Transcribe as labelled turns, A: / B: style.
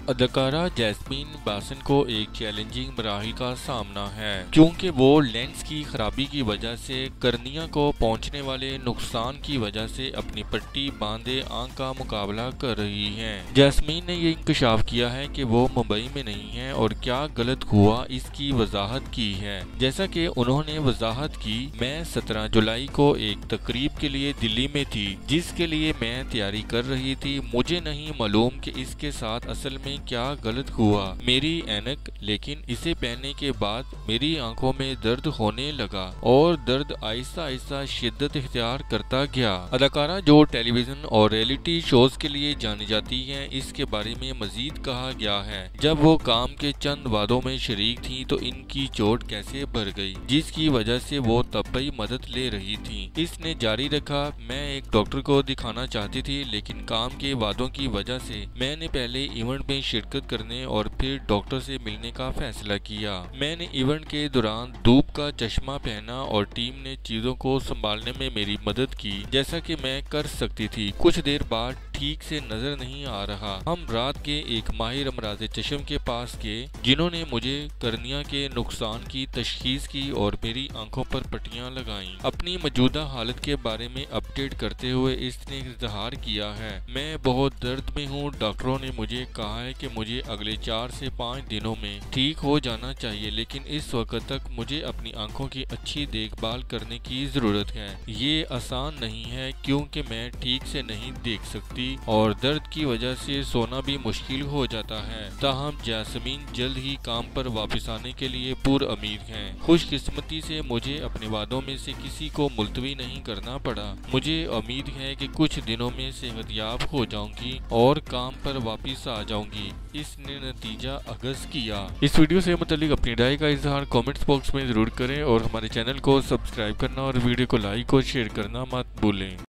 A: اداکارہ جیسمین باسن کو ایک چیلنجنگ مراحل کا سامنا ہے کیونکہ وہ لینس کی خرابی کی وجہ سے کرنیا کو پہنچنے والے نقصان کی وجہ سے اپنی پٹی باندھے آنکھ کا مقابلہ کر رہی ہیں۔ جیسمین نے یہ انکشاف کیا ہے کہ وہ ممبئی میں نہیں ہیں اور کیا غلط ہوا اس کی وضاحت کی ہے۔ جیسا کہ انہوں نے وضاحت کی، میں 17 جولائی کو ایک تقریب کے لیے دلی میں تھی جس کے لیے میں تیاری کر رہی تھی۔ مجھے نہیں معلوم کہ اس کے ساتھ اصل میں کیا غلط ہوا۔ میری اینک، لیکن اسے پہننے کے بعد میری آنکھوں میں درد ہونے لگا اور درد آہستہ آہستہ شدت اختیار کرتا گیا۔ اداکارہ جو ٹیلی ویژن اور ریئلٹی شوز کے لیے جانی جاتی ہیں، اس کے بارے میں مزید کہا گیا ہے، جب وہ کام کے چند وعدوں میں شریک تھیں تو ان کی چوٹ کیسے بڑھ گئی جس کی وجہ سے وہ طبی مدد لے رہی تھیں۔ اس نے جاری رکھا، میں ایک ڈاکٹر کو دکھانا چاہتی تھی لیکن کام کے وعدوں کی وجہ سے میں نے پہلے ایونٹ میں شرکت کرنے اور پھر ڈاکٹر سے ملنے کا فیصلہ کیا۔ میں نے ایونٹ کے دوران دھوپ کا چشمہ پہنا اور ٹیم نے چیزوں کو سنبھالنے میں میری مدد کی جیسا کہ میں کر سکتی تھی۔ کچھ دیر بعد ٹھیک سے نظر نہیں آ رہا۔ ہم رات کے ایک ماہر امراض چشم کے پاس گئے جنہوں نے مجھے کرنیا کے نقصان کی تشخیص کی اور میری آنکھوں پر پٹیاں لگائیں۔ اپنی موجودہ حالت کے بارے میں اپ ڈیٹ کرتے ہوئے اس نے اظہار کیا ہے، میں بہت درد میں ہوں۔ ڈاکٹروں نے مجھے کہا ہے کہ مجھے اگلے 4 سے 5 دنوں میں ٹھیک ہو جانا چاہیے، لیکن اس وقت تک مجھے اپنی آنکھوں کی اچھی دیکھ بھال کرنے کی ضرورت ہے۔ یہ آسان نہیں ہے کیونکہ میں ٹھیک سے نہیں دیکھ سکتی اور درد کی وجہ سے سونا بھی مشکل ہو جاتا ہے۔ تاہم جیسمین جلد ہی کام پر واپس آنے کے لیے پرامید ہیں۔ خوش قسمتی سے مجھے اپنے وعدوں میں سے کسی کو ملتوی نہیں کرنا پڑا۔ مجھے امید ہے کہ کچھ دنوں میں صحت یاب ہو جاؤں گی اور کام پر واپس آ جاؤں گی، اس نے نتیجہ اخذ کیا۔ اس ویڈیو سے متعلق اپنی رائے کا اظہار کامنٹس باکس میں ضرور کریں اور ہمارے چینل کو سبسکرائب کرنا اور ویڈیو کو لائک اور شیئر کرنا مت بھولیں۔